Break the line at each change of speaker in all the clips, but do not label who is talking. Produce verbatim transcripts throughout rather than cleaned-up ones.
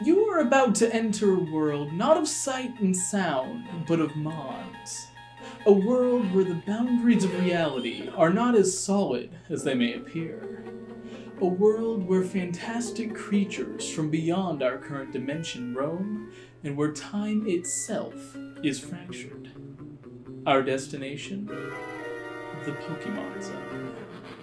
You are about to enter a world not of sight and sound, but of Mons. A world where the boundaries of reality are not as solid as they may appear. A world where fantastic creatures from beyond our current dimension roam, and where time itself is fractured. Our destination? The Pokemon Zone.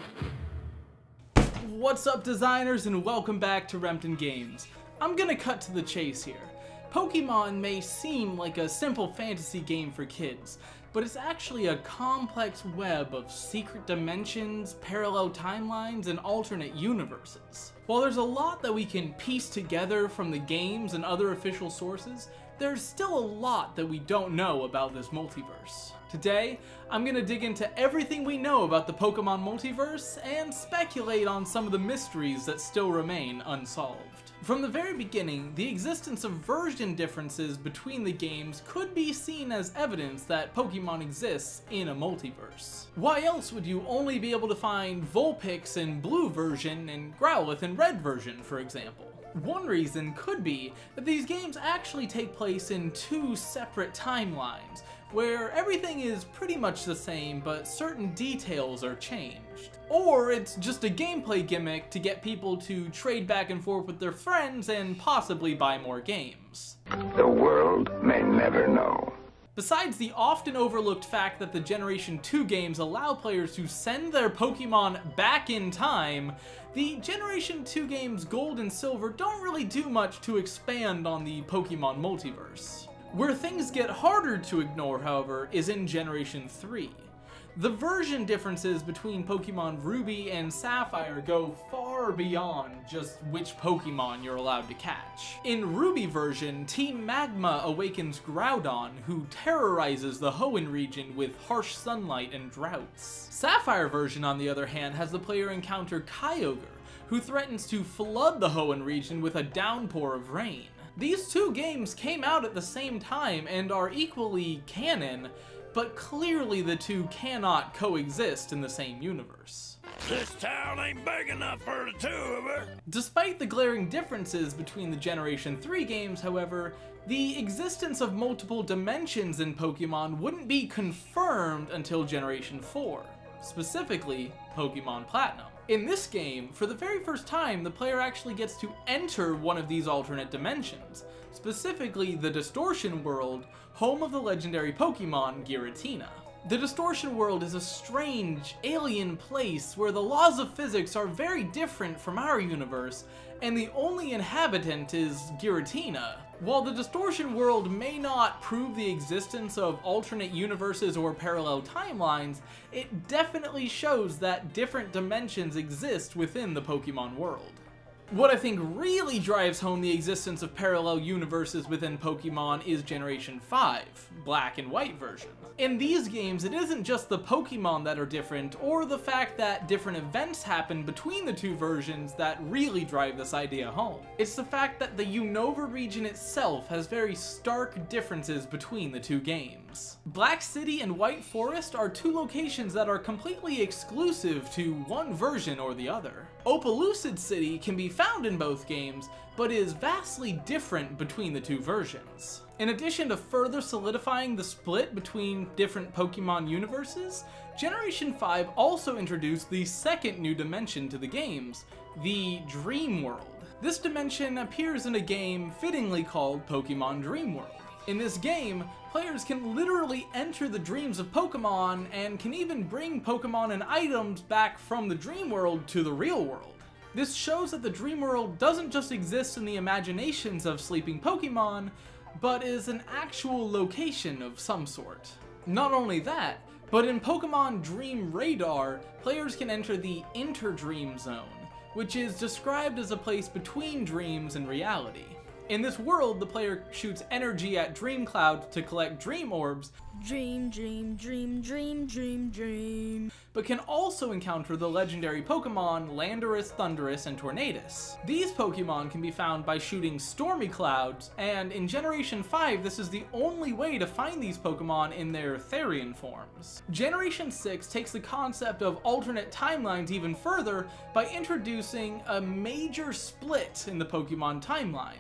What's up, designers, and welcome back to Rempton Games. I'm gonna cut to the chase here. Pokemon may seem like a simple fantasy game for kids, but it's actually a complex web of secret dimensions, parallel timelines, and alternate universes. While there's a lot that we can piece together from the games and other official sources, there's still a lot that we don't know about this multiverse. Today, I'm gonna dig into everything we know about the Pokemon multiverse and speculate on some of the mysteries that still remain unsolved. From the very beginning, the existence of version differences between the games could be seen as evidence that Pokemon exists in a multiverse. Why else would you only be able to find Vulpix in blue version and Growlithe in red version, for example? One reason could be that these games actually take place in two separate timelines, where everything is pretty much the same, but certain details are changed. Or it's just a gameplay gimmick to get people to trade back and forth with their friends and possibly buy more games.
The world may never know.
Besides the often overlooked fact that the Generation two games allow players to send their Pokemon back in time, the Generation two games Gold and Silver don't really do much to expand on the Pokemon multiverse. Where things get harder to ignore, however, is in Generation three. The version differences between Pokemon Ruby and Sapphire go far beyond just which Pokemon you're allowed to catch. In Ruby version, Team Magma awakens Groudon, who terrorizes the Hoenn region with harsh sunlight and droughts. Sapphire version, on the other hand, has the player encounter Kyogre, who threatens to flood the Hoenn region with a downpour of rain. These two games came out at the same time and are equally canon, but clearly the two cannot coexist in the same universe.
This town ain't big enough for the two of us.
Despite the glaring differences between the Generation three games, however, the existence of multiple dimensions in Pokemon wouldn't be confirmed until Generation four, specifically Pokemon Platinum. In this game, for the very first time, the player actually gets to enter one of these alternate dimensions, specifically the Distortion World, home of the legendary Pokemon Giratina. The Distortion World is a strange, alien place where the laws of physics are very different from our universe, and the only inhabitant is Giratina. While the Distortion World may not prove the existence of alternate universes or parallel timelines, it definitely shows that different dimensions exist within the Pokemon world. What I think really drives home the existence of parallel universes within Pokemon is Generation five, Black and White version. In these games, it isn't just the Pokemon that are different, or the fact that different events happen between the two versions that really drive this idea home. It's the fact that the Unova region itself has very stark differences between the two games. Black City and White Forest are two locations that are completely exclusive to one version or the other. Opelucid City can be found in both games, but is vastly different between the two versions. In addition to further solidifying the split between different Pokemon universes, Generation five also introduced the second new dimension to the games, the Dream World. This dimension appears in a game fittingly called Pokemon Dream World. In this game, players can literally enter the dreams of Pokemon and can even bring Pokemon and items back from the dream world to the real world. This shows that the dream world doesn't just exist in the imaginations of sleeping Pokemon, but is an actual location of some sort. Not only that, but in Pokemon Dream Radar, players can enter the Interdream Zone, which is described as a place between dreams and reality. In this world, the player shoots energy at Dream Cloud to collect Dream Orbs,
Dream, dream, dream, dream, dream, dream,
but can also encounter the legendary Pokemon Landorus, Thundurus, and Tornadus. These Pokemon can be found by shooting Stormy Clouds, and in Generation five, this is the only way to find these Pokemon in their Therian forms. Generation six takes the concept of alternate timelines even further by introducing a major split in the Pokemon timeline.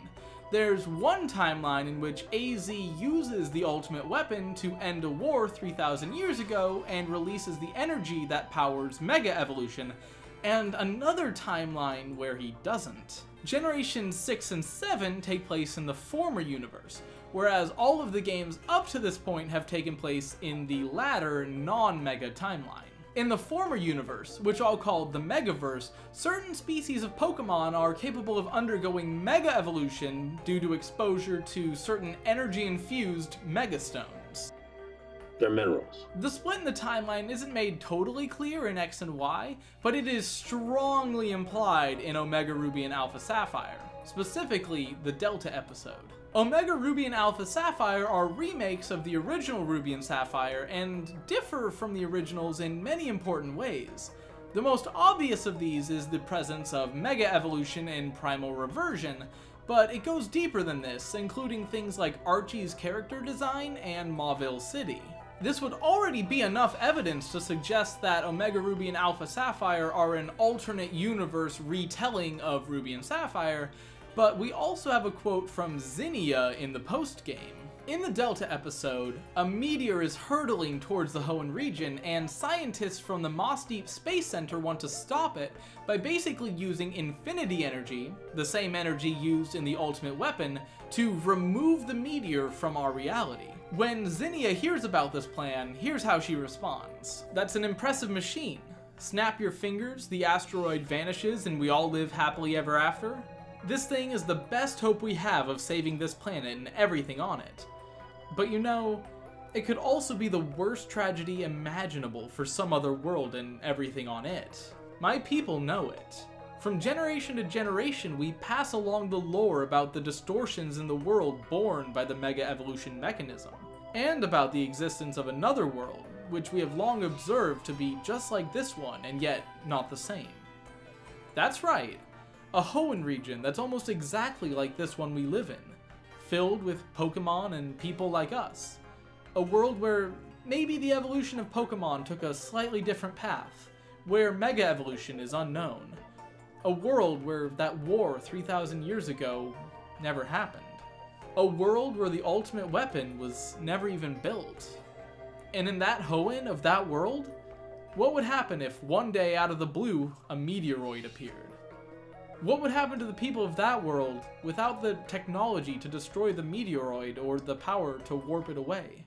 There's one timeline in which A Z uses the ultimate weapon to end a war three thousand years ago and releases the energy that powers Mega Evolution, and another timeline where he doesn't. Generations six and seven take place in the former universe, whereas all of the games up to this point have taken place in the latter non-Mega timeline. In the former universe, which I'll call the Megaverse, certain species of Pokemon are capable of undergoing Mega Evolution due to exposure to certain energy-infused Megastones.
They're minerals.
The split in the timeline isn't made totally clear in X and Y, but it is strongly implied in Omega Ruby and Alpha Sapphire, specifically the Delta episode. Omega Ruby and Alpha Sapphire are remakes of the original Ruby and Sapphire and differ from the originals in many important ways. The most obvious of these is the presence of Mega Evolution and Primal Reversion, but it goes deeper than this, including things like Archie's character design and Mauville City. This would already be enough evidence to suggest that Omega Ruby and Alpha Sapphire are an alternate universe retelling of Ruby and Sapphire, but we also have a quote from Zinnia in the post-game. In the Delta episode, a meteor is hurtling towards the Hoenn region, and scientists from the Moss Deep Space Center want to stop it by basically using infinity energy, the same energy used in the ultimate weapon, to remove the meteor from our reality. When Zinnia hears about this plan, here's how she responds. "That's an impressive machine. Snap your fingers, the asteroid vanishes, and we all live happily ever after? This thing is the best hope we have of saving this planet and everything on it. But you know, it could also be the worst tragedy imaginable for some other world and everything on it. My people know it. From generation to generation, we pass along the lore about the distortions in the world born by the Mega Evolution mechanism, and about the existence of another world, which we have long observed to be just like this one and yet not the same. That's right. A Hoenn region that's almost exactly like this one we live in, filled with Pokemon and people like us. A world where maybe the evolution of Pokemon took a slightly different path, where Mega Evolution is unknown. A world where that war three thousand years ago never happened. A world where the ultimate weapon was never even built. And in that Hoenn of that world, what would happen if one day out of the blue a meteoroid appeared? What would happen to the people of that world without the technology to destroy the meteoroid or the power to warp it away?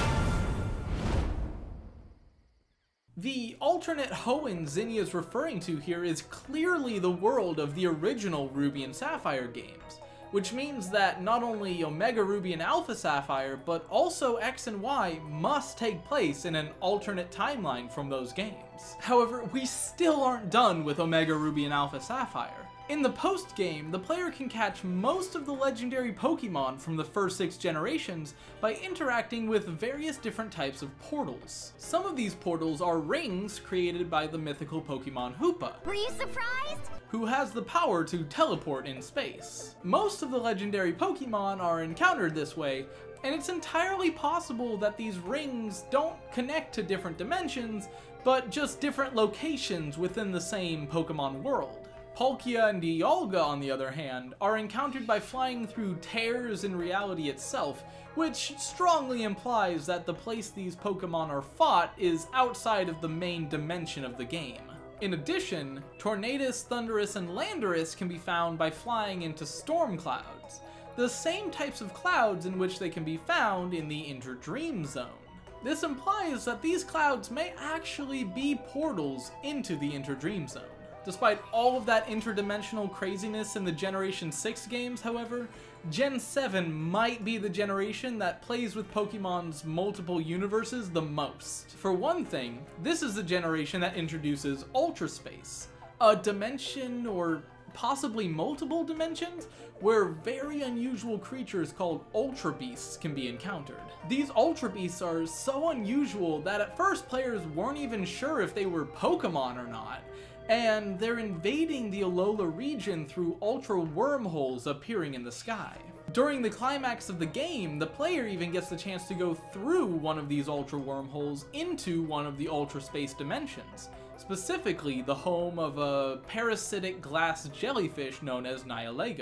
The alternate Hoenn Zinnia is referring to here is clearly the world of the original Ruby and Sapphire games, which means that not only Omega Ruby and Alpha Sapphire, but also X and Y must take place in an alternate timeline from those games. However, we still aren't done with Omega Ruby and Alpha Sapphire. In the post-game, the player can catch most of the legendary Pokemon from the first six generations by interacting with various different types of portals. Some of these portals are rings created by the mythical Pokemon Hoopa,
Were you surprised?
who has the power to teleport in space. Most of the legendary Pokemon are encountered this way, and it's entirely possible that these rings don't connect to different dimensions, but just different locations within the same Pokemon world. Palkia and Dialga, on the other hand, are encountered by flying through tears in reality itself, which strongly implies that the place these Pokemon are fought is outside of the main dimension of the game. In addition, Tornadus, Thundurus, and Landorus can be found by flying into storm clouds, the same types of clouds in which they can be found in the Interdream Zone. This implies that these clouds may actually be portals into the Interdream Zone. Despite all of that interdimensional craziness in the Generation six games, however, Gen seven might be the generation that plays with Pokemon's multiple universes the most. For one thing, this is the generation that introduces Ultra Space, a dimension, or possibly multiple dimensions, where very unusual creatures called Ultra Beasts can be encountered. These Ultra Beasts are so unusual that at first players weren't even sure if they were Pokemon or not, and they're invading the Alola region through ultra wormholes appearing in the sky. During the climax of the game, the player even gets the chance to go through one of these ultra wormholes into one of the ultra space dimensions, specifically the home of a parasitic glass jellyfish known as Nihilego.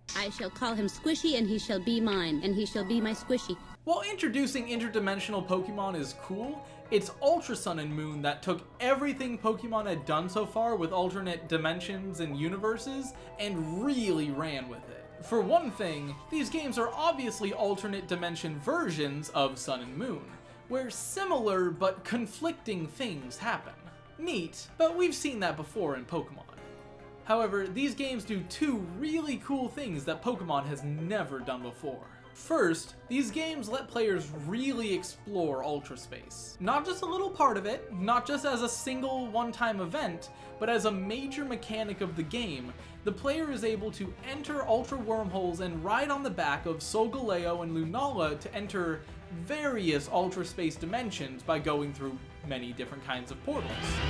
I shall call him Squishy, and he shall be mine, and he shall be my Squishy.
While introducing interdimensional Pokemon is cool, it's Ultra Sun and Moon that took everything Pokemon had done so far with alternate dimensions and universes and really ran with it. For one thing, these games are obviously alternate dimension versions of Sun and Moon, where similar but conflicting things happen. Neat, but we've seen that before in Pokemon. However, these games do two really cool things that Pokemon has never done before. First, these games let players really explore Ultra Space. Not just a little part of it, not just as a single one-time event, but as a major mechanic of the game. The player is able to enter Ultra Wormholes and ride on the back of Solgaleo and Lunala to enter various Ultra Space dimensions by going through many different kinds of portals.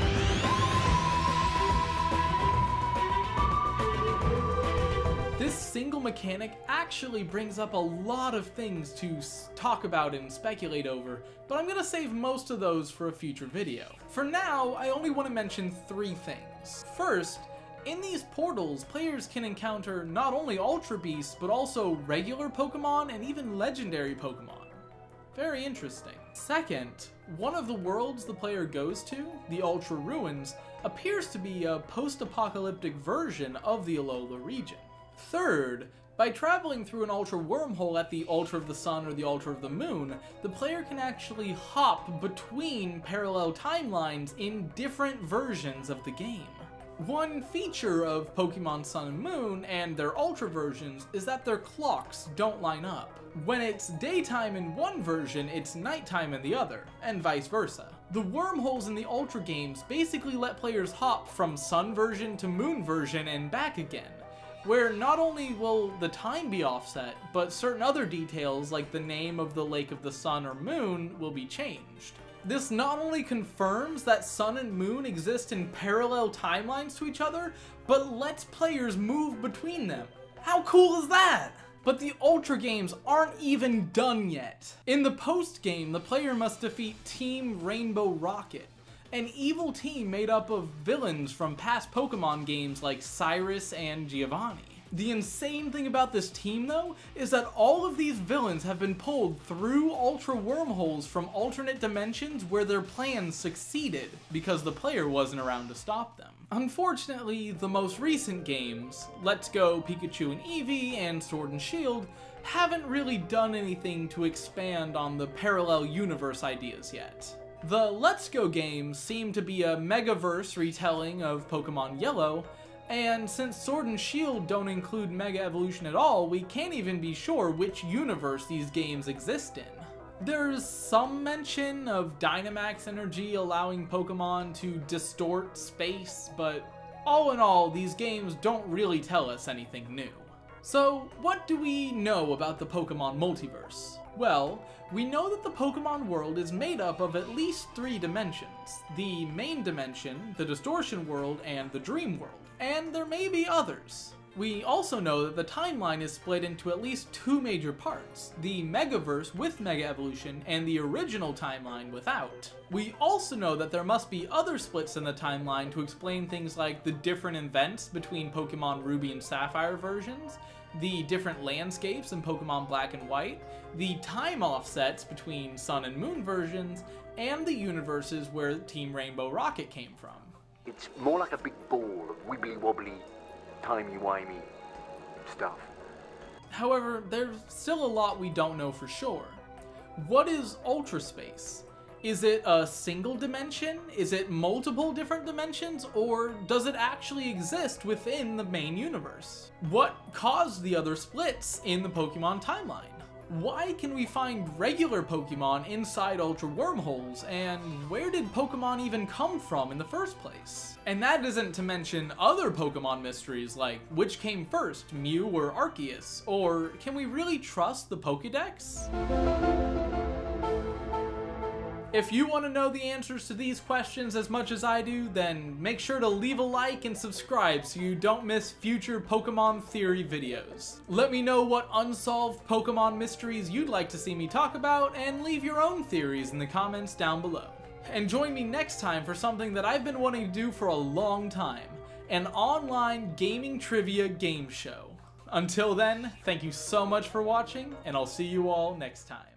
This single mechanic actually brings up a lot of things to talk about and speculate over, but I'm gonna save most of those for a future video. For now, I only want to mention three things. First, in these portals, players can encounter not only Ultra Beasts, but also regular Pokemon and even legendary Pokemon. Very interesting. Second, one of the worlds the player goes to, the Ultra Ruins, appears to be a post-apocalyptic version of the Alola region. Third, by traveling through an Ultra Wormhole at the Ultra of the Sun or the Ultra of the Moon, the player can actually hop between parallel timelines in different versions of the game. One feature of Pokemon Sun and Moon and their Ultra versions is that their clocks don't line up. When it's daytime in one version, it's nighttime in the other, and vice versa. The wormholes in the Ultra games basically let players hop from Sun version to Moon version and back again, where not only will the time be offset, but certain other details like the name of the Lake of the Sun or Moon will be changed. This not only confirms that Sun and Moon exist in parallel timelines to each other, but lets players move between them. How cool is that? But the Ultra games aren't even done yet. In the post-game, the player must defeat Team Rainbow Rocket, an evil team made up of villains from past Pokemon games like Cyrus and Giovanni. The insane thing about this team, though, is that all of these villains have been pulled through Ultra Wormholes from alternate dimensions where their plans succeeded because the player wasn't around to stop them. Unfortunately, the most recent games, Let's Go, Pikachu and Eevee, and Sword and Shield, haven't really done anything to expand on the parallel universe ideas yet. The Let's Go games seem to be a Megaverse retelling of Pokemon Yellow, and since Sword and Shield don't include Mega Evolution at all, we can't even be sure which universe these games exist in. There's some mention of Dynamax energy allowing Pokemon to distort space, but all in all, these games don't really tell us anything new. So, what do we know about the Pokemon Multiverse? Well, we know that the Pokemon world is made up of at least three dimensions: the main dimension, the distortion world, and the dream world. And there may be others. We also know that the timeline is split into at least two major parts: the Megaverse with Mega Evolution and the original timeline without. We also know that there must be other splits in the timeline to explain things like the different events between Pokemon Ruby and Sapphire versions, the different landscapes in Pokemon Black and White, the time offsets between Sun and Moon versions, and the universes where Team Rainbow Rocket came from.
It's more like a big ball of wibbly-wobbly, timey-wimey stuff.
However, there's still a lot we don't know for sure. What is Ultra Space? Is it a single dimension? Is it multiple different dimensions? Or does it actually exist within the main universe? What caused the other splits in the Pokemon timeline? Why can we find regular Pokemon inside Ultra Wormholes, and where did Pokemon even come from in the first place? And that isn't to mention other Pokemon mysteries like which came first, Mew or Arceus, or can we really trust the Pokédex? If you want to know the answers to these questions as much as I do, then make sure to leave a like and subscribe so you don't miss future Pokemon theory videos. Let me know what unsolved Pokemon mysteries you'd like to see me talk about, and leave your own theories in the comments down below. And join me next time for something that I've been wanting to do for a long time: an online gaming trivia game show. Until then, thank you so much for watching, and I'll see you all next time.